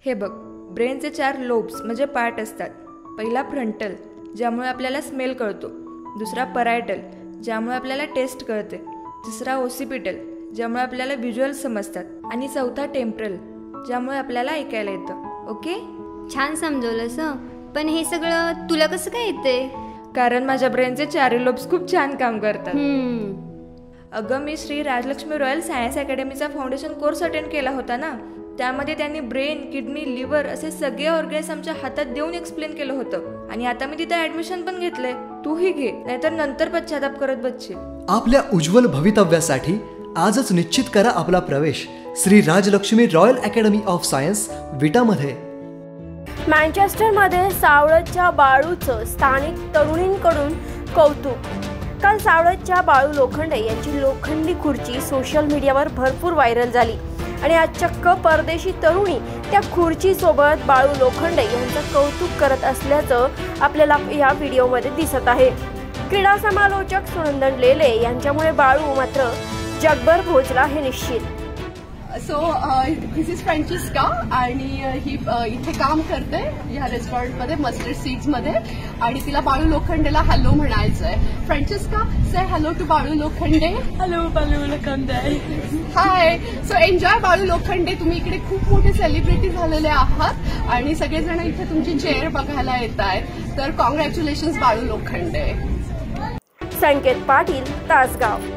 हे बघ, ब्रेनचे 4 लोब्स म्हणजे पार्ट असतात. पहिला फ्रंटल, ज्यामुळे आपल्याला स्मेल कळतो. दुसरा परायटल, ज्यामुळे आपल्याला टेस्ट कळते. तिसरा ओसिपिटल, ज्यामुळे आपल्याला व्हिज्युअल समजतात. आणि चौथा टेम्परल, ज्यामुळे आपल्याला ऐकायला येतं. ओके, छान समजवलंस. पण हे सगळं तुला कसं काय येते? कारण माझ्या ब्रेनचे 4 लोब्स खूप छान काम करतात. अगं, मी श्री राजलक्ष्मी रॉयल सायन्स अकॅडमीचा फाउंडेशन कोर्स अटेंड केला होता ना. त्यामध्ये त्यांनी ब्रेन, किडनी, लिव्हर असे सगळे ऑर्गन्स आमच्या हातात देऊन एक्सप्लेन केलं होतं. आणि आता मी तिथे ऍडमिशन पण घेतलंय. तूही घे, नाहीतर नंतर पश्चाताप करत बसशील. आपल्या उज्ज्वल भवितव्यासाठी आजच निश्चित करा आपला प्रवेश Shri Rajalakshmi royal academy of science विटामध्ये. मँचेस्टरमध्ये सावळतच्या बाळूचं स्थानिक तरुणींकडून कौतुक. काल सावळतच्या बाळू लोखंडे यांची लोखंडी खुर्ची सोशल मीडियावर भरपूर व्हायरल झाली आणि आज चक्क परदेशी तरुणी त्या खुर्चीसोबत बाळू लोखंडे यांचं कौतुक करत असल्याचं आपल्याला या व्हिडिओमध्ये दिसत आहे. क्रीडा समालोचक सुनंदन लेले यांच्यामुळे बाळू मात्र जगभर पोहोचला हे निश्चित. सो दिस इज फ्रान्सिस्का आणि ही इथे काम करते या रेस्टॉरंटमध्ये मस्टर्ड सीड्समध्ये आणि तिला बाळू लोखंडेला हॅलो म्हणायचं आहे. Francesca, say hello to Balu Lokhande. Hello Balu Lokhande. Hi. So enjoy Balu Lokhande. तुम्ही इकडे खूप मोठे सेलिब्रिटी झालेले आहात आणि सगळेजण इथे तुमची चेअर बघायला येत आहेत. तर कॉंग्रॅच्युलेशन्स बाळू लोखंडे. संकेत पाटील, तासगाव.